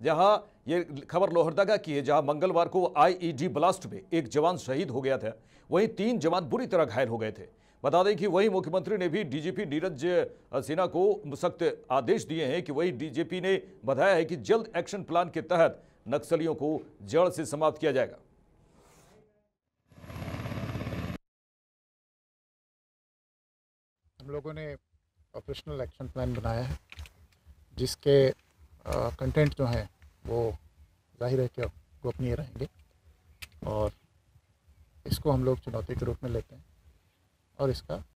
जहां ये खबर लोहरदगा की है, जहां मंगलवार को आईईडी ब्लास्ट में एक जवान शहीद हो गया था, वहीं 3 जवान बुरी तरह घायल हो गए थे। बता दें कि वही मुख्यमंत्री ने भी डीजीपी नीरज सिन्हा को सख्त आदेश दिए हैं कि वही डीजीपी ने बताया है कि जल्द एक्शन प्लान के तहत नक्सलियों को जड़ से समाप्त किया जाएगा। हम लोगों ने ऑपरेशनल एक्शन प्लान बनाया है, जिसके कंटेंट जो हैं वो जाहिर है कि गोपनीय रहेंगे, और इसको हम लोग चुनौती के रूप में लेते हैं और इसका